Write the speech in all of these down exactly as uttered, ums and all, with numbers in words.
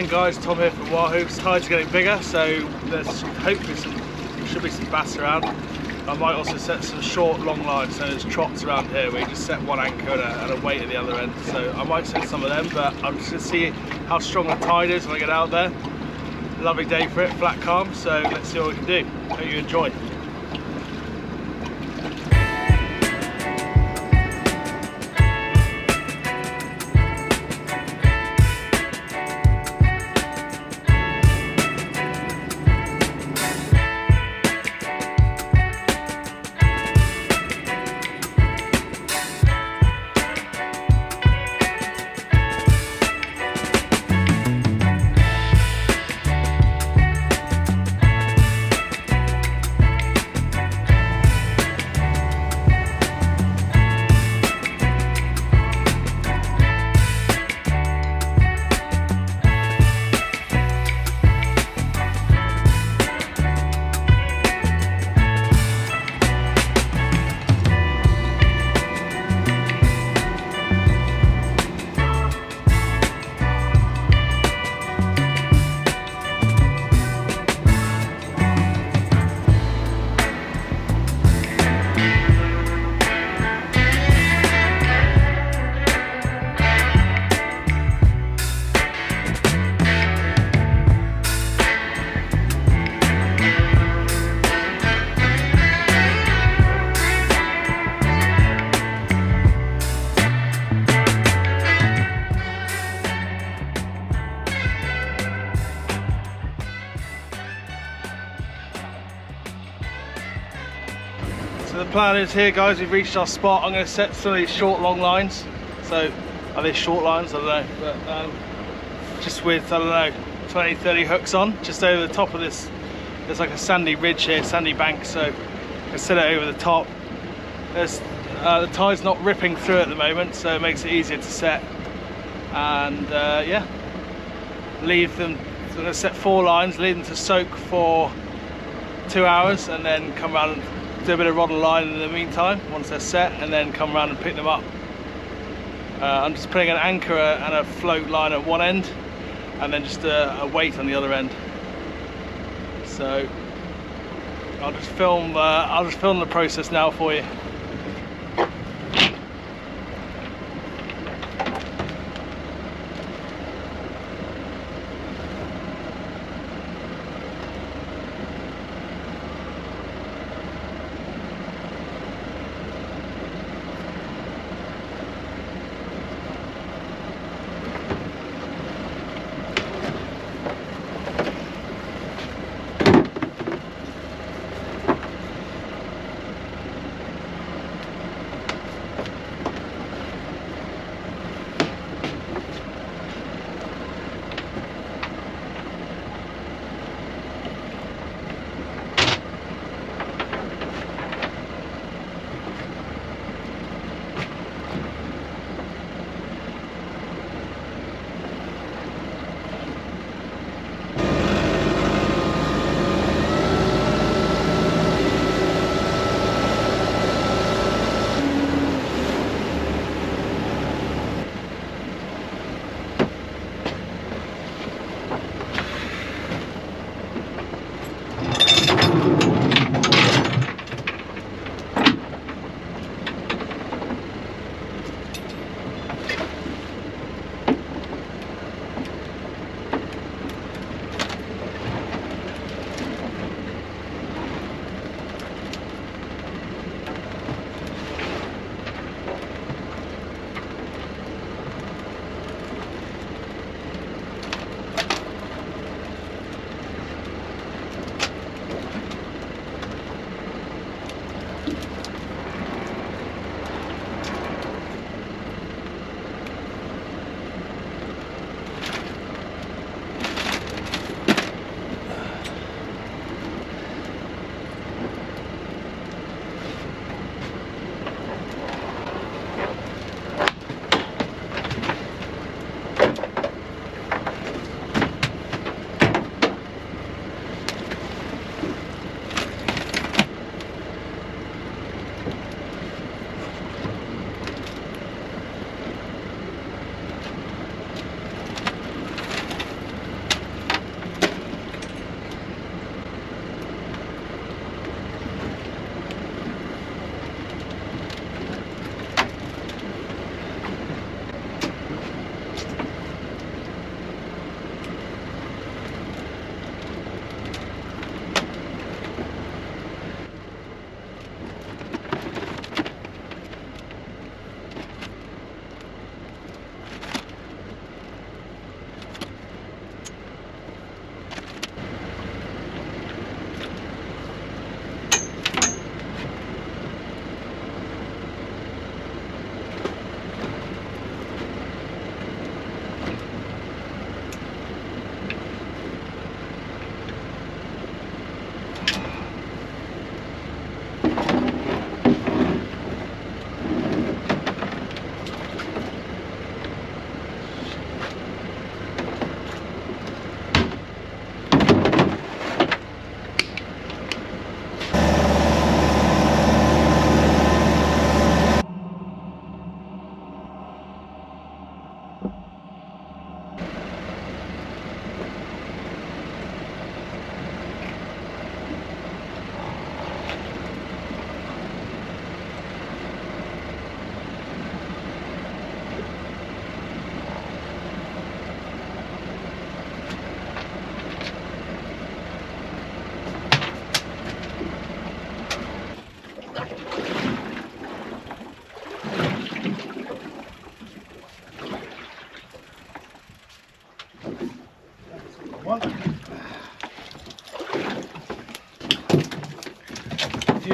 morning guys, Tom here from Wahoo. The tides are getting bigger, so there's hopefully some, should be some bass around. I might also set some short long lines, so there's trots around here where you just set one anchor and a, and a weight at the other end. So I might set some of them, but I'm just going to see how strong the tide is when I get out there. Lovely day for it, flat calm, so let's see what we can do. Hope you enjoy. So the plan is here guys, we've reached our spot. I'm going to set some of these short long lines. So are they short lines? I don't know, but um, just with, I don't know, twenty, thirty hooks on, just over the top of this. There's like a sandy ridge here, sandy bank, so I can set it over the top. There's, uh, the tide's not ripping through at the moment, so it makes it easier to set. And uh, yeah, leave them, so I'm going to set four lines, leave them to soak for two hours and then come around and do a bit of rod and line in the meantime once they're set, and then come around and pick them up. Uh, I'm just putting an anchor and a float line at one end and then just a, a weight on the other end. So I'll just film uh, I'll just film the process now for you.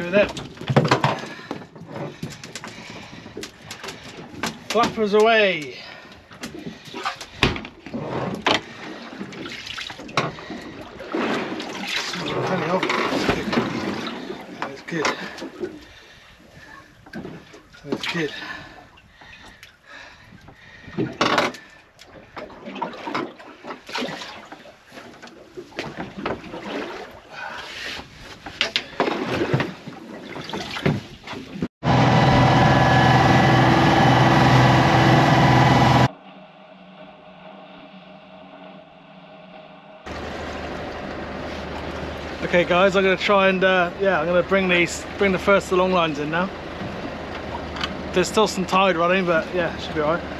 happy with it. Flappers away. Plenty of it. That's good. That's good. Okay guys, I'm going to try and uh, yeah, I'm going to bring these, bring the first of the long lines in now. There's still some tide running, but yeah, should be alright.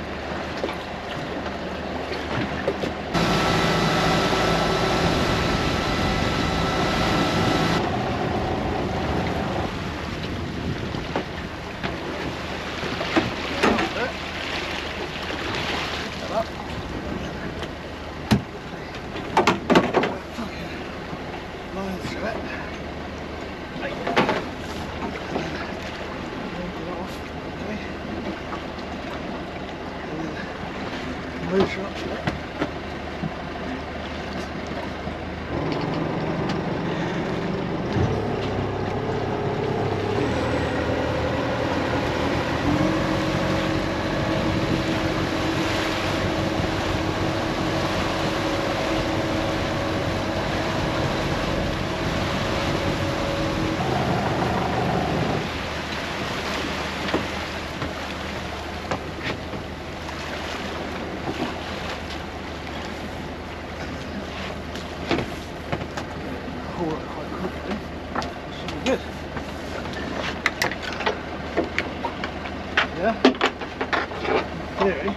Motor up to it. Pull it quite quickly. That should be good. Yeah? In theory.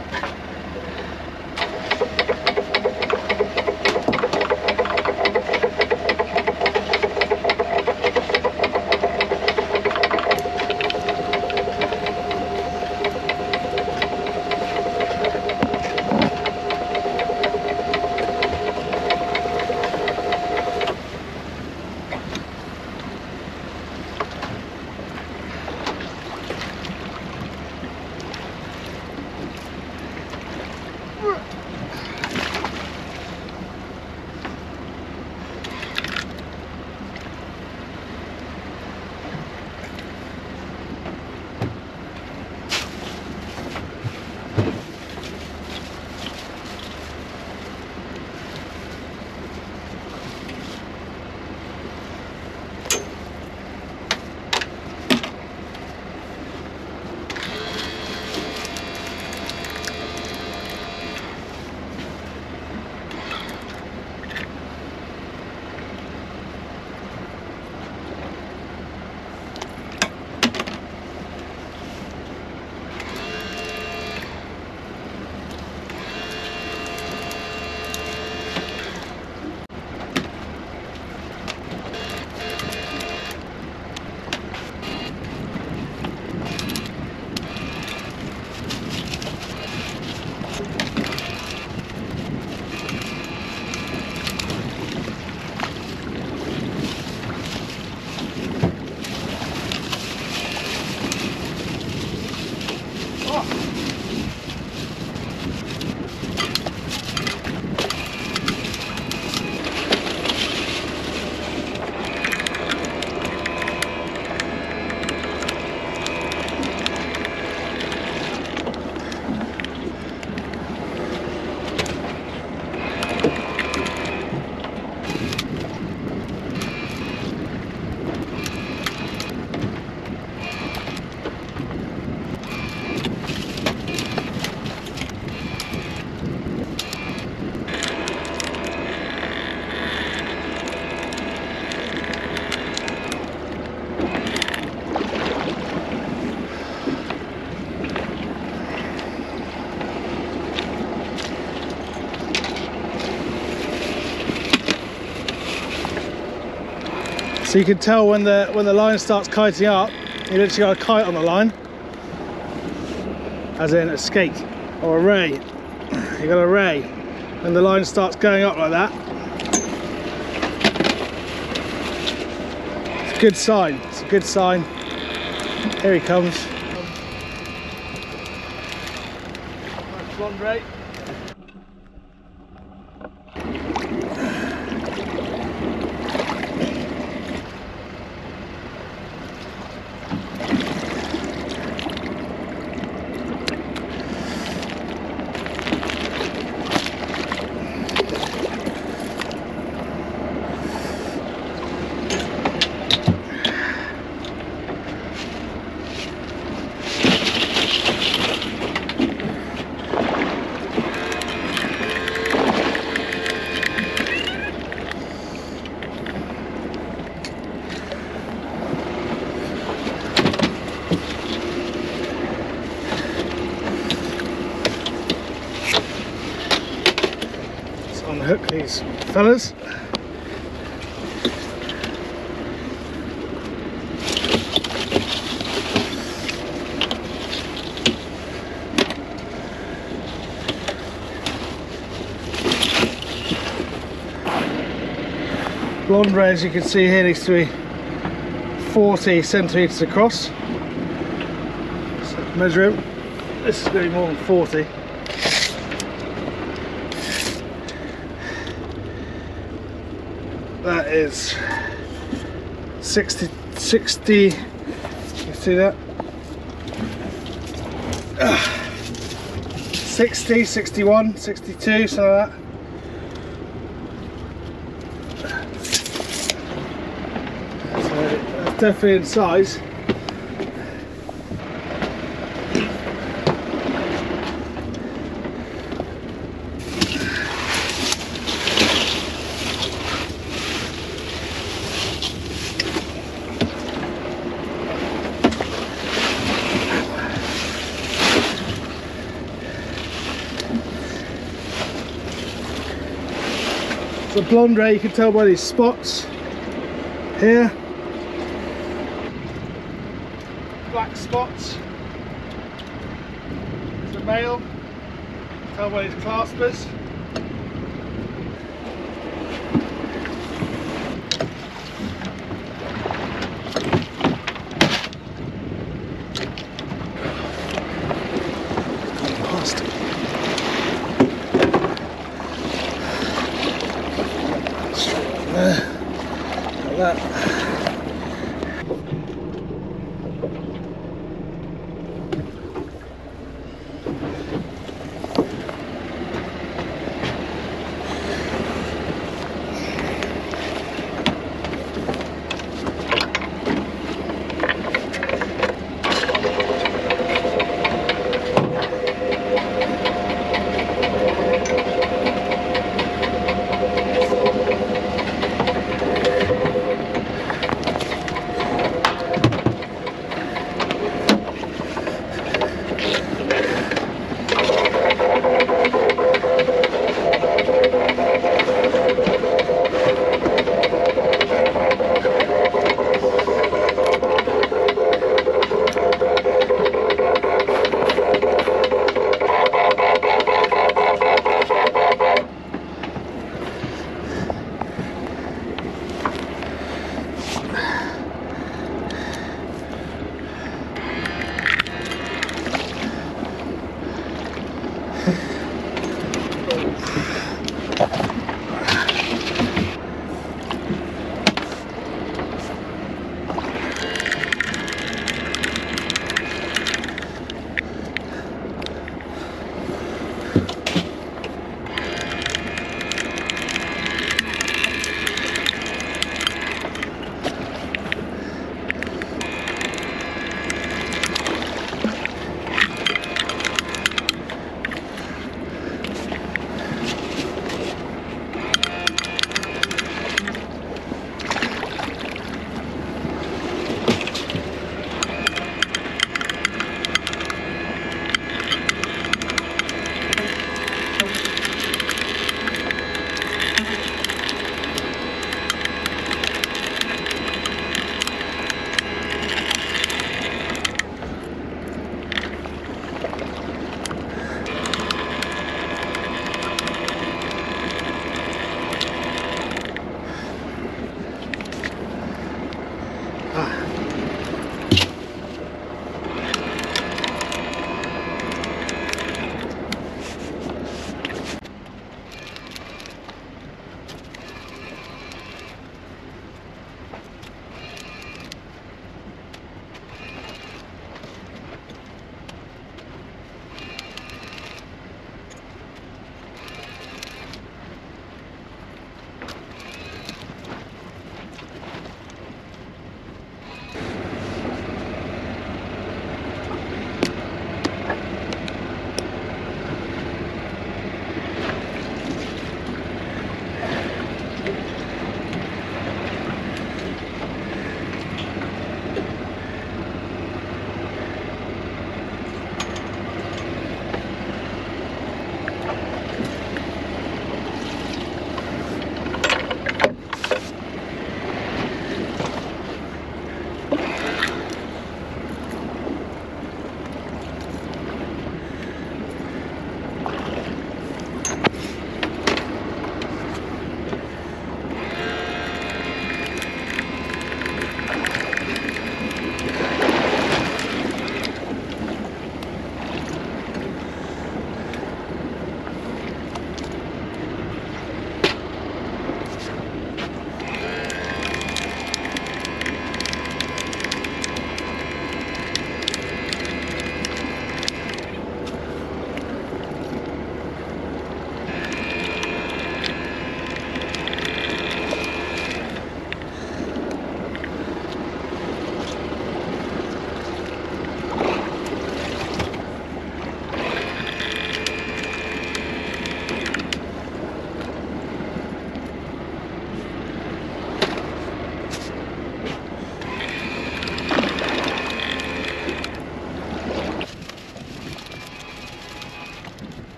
So you can tell when the when the line starts kiting up, you literally got a kite on the line, as in a skate or a ray. You got a ray, and the line starts going up like that. It's good sign. It's a good sign. Here he comes. Nice blonde ray. Unhook these fellas. Blonde ray, as you can see here, needs to be forty centimetres across. So measure him. This is going to be more than forty. That is sixty, sixty, you see that? Uh, sixty, sixty-one, sixty-two, something like that. So that's definitely in size. The blonde ray, you can tell by these spots here, black spots. It's a male, tell by his claspers. Like that.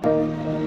Bye.